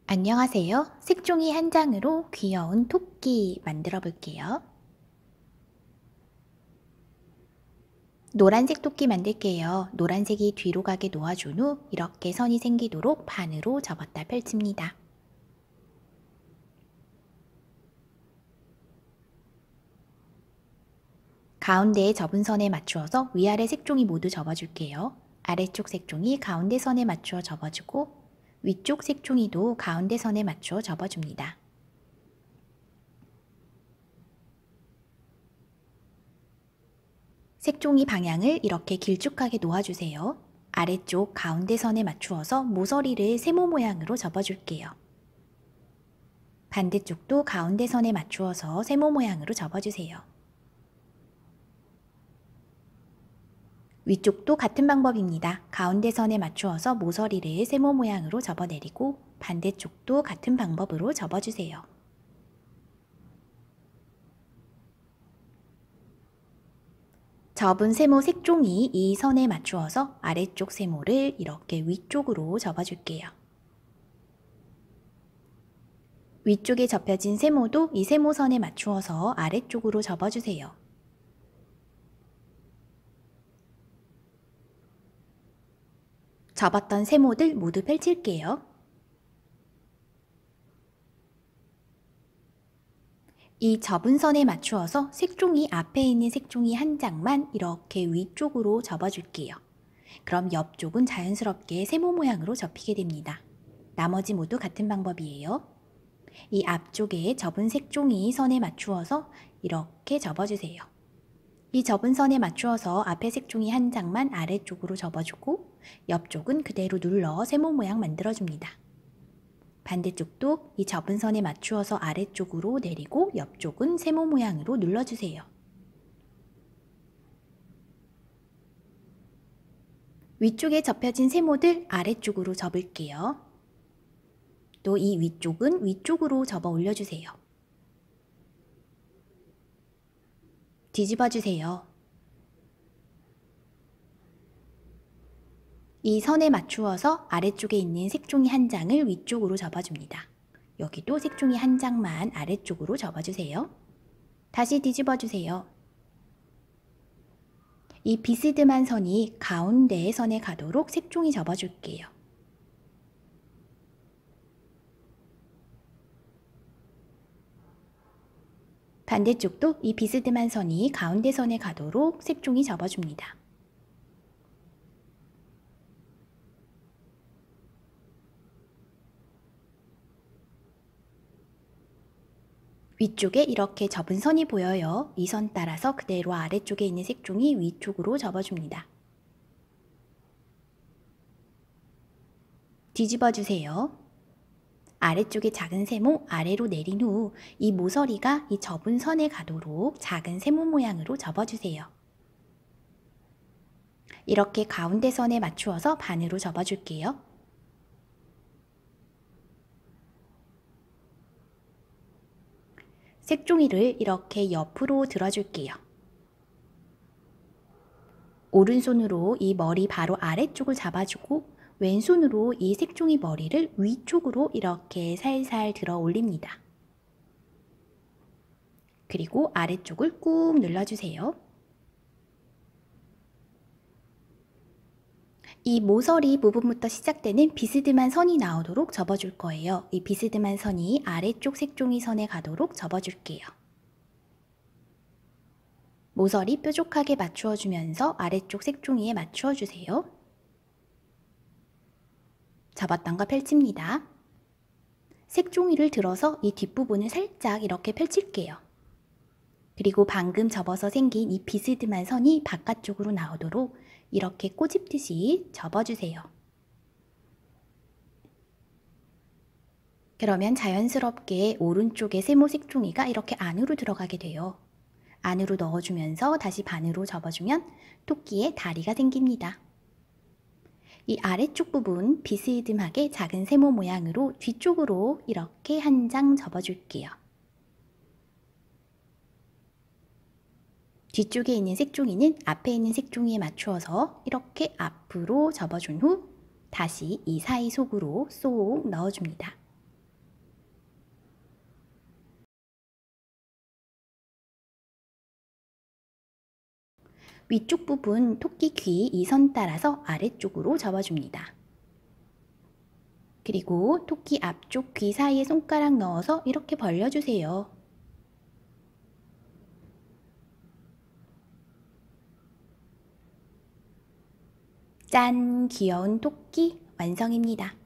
안녕하세요. 색종이 한 장으로 귀여운 토끼 만들어 볼게요. 노란색 토끼 만들게요. 노란색이 뒤로 가게 놓아준 후 이렇게 선이 생기도록 반으로 접었다 펼칩니다. 가운데에 접은 선에 맞추어서 위아래 색종이 모두 접어줄게요. 아래쪽 색종이 가운데 선에 맞추어 접어주고 위쪽 색종이도 가운데 선에 맞추어 접어줍니다. 색종이 방향을 이렇게 길쭉하게 놓아주세요. 아래쪽 가운데 선에 맞추어서 모서리를 세모 모양으로 접어줄게요. 반대쪽도 가운데 선에 맞추어서 세모 모양으로 접어주세요. 위쪽도 같은 방법입니다. 가운데 선에 맞추어서 모서리를 세모 모양으로 접어내리고 반대쪽도 같은 방법으로 접어주세요. 접은 세모 색종이 이 선에 맞추어서 아래쪽 세모를 이렇게 위쪽으로 접어줄게요. 위쪽에 접혀진 세모도 이 세모선에 맞추어서 아래쪽으로 접어주세요. 접었던 세모들 모두 펼칠게요. 이 접은 선에 맞추어서 색종이 앞에 있는 색종이 한 장만 이렇게 위쪽으로 접어줄게요. 그럼 옆쪽은 자연스럽게 세모 모양으로 접히게 됩니다. 나머지 모두 같은 방법이에요. 이 앞쪽에 접은 색종이 선에 맞추어서 이렇게 접어주세요. 이 접은 선에 맞추어서 앞에 색종이 한 장만 아래쪽으로 접어주고 옆쪽은 그대로 눌러 세모 모양 만들어줍니다. 반대쪽도 이 접은 선에 맞추어서 아래쪽으로 내리고 옆쪽은 세모 모양으로 눌러주세요. 위쪽에 접혀진 세모들 아래쪽으로 접을게요. 또 이 위쪽은 위쪽으로 접어 올려주세요. 뒤집어주세요. 이 선에 맞추어서 아래쪽에 있는 색종이 한 장을 위쪽으로 접어줍니다. 여기도 색종이 한 장만 아래쪽으로 접어주세요. 다시 뒤집어주세요. 이 비스듬한 선이 가운데 선에 가도록 색종이 접어줄게요. 반대쪽도 이 비스듬한 선이 가운데 선에 가도록 색종이 접어줍니다. 위쪽에 이렇게 접은 선이 보여요. 이 선 따라서 그대로 아래쪽에 있는 색종이 위쪽으로 접어줍니다. 뒤집어주세요. 아래쪽에 작은 세모 아래로 내린 후 이 모서리가 이 접은 선에 가도록 작은 세모 모양으로 접어주세요. 이렇게 가운데 선에 맞추어서 반으로 접어줄게요. 색종이를 이렇게 옆으로 들어줄게요. 오른손으로 이 머리 바로 아래쪽을 잡아주고 왼손으로 이 색종이 머리를 위쪽으로 이렇게 살살 들어 올립니다. 그리고 아래쪽을 꾹 눌러주세요. 이 모서리 부분부터 시작되는 비스듬한 선이 나오도록 접어줄 거예요. 이 비스듬한 선이 아래쪽 색종이 선에 가도록 접어줄게요. 모서리 뾰족하게 맞추어주면서 아래쪽 색종이에 맞추어주세요. 접었던 거 펼칩니다. 색종이를 들어서 이 뒷부분을 살짝 이렇게 펼칠게요. 그리고 방금 접어서 생긴 이 비스듬한 선이 바깥쪽으로 나오도록 이렇게 꼬집듯이 접어주세요. 그러면 자연스럽게 오른쪽에 세모 색종이가 이렇게 안으로 들어가게 돼요. 안으로 넣어주면서 다시 반으로 접어주면 토끼의 다리가 생깁니다. 이 아래쪽 부분 비스듬하게 작은 세모 모양으로 뒤쪽으로 이렇게 한 장 접어줄게요. 뒤쪽에 있는 색종이는 앞에 있는 색종이에 맞추어서 이렇게 앞으로 접어준 후 다시 이 사이 속으로 쏙 넣어줍니다. 위쪽 부분 토끼 귀 이 선 따라서 아래쪽으로 접어줍니다. 그리고 토끼 앞쪽 귀 사이에 손가락 넣어서 이렇게 벌려주세요. 짠! 귀여운 토끼 완성입니다.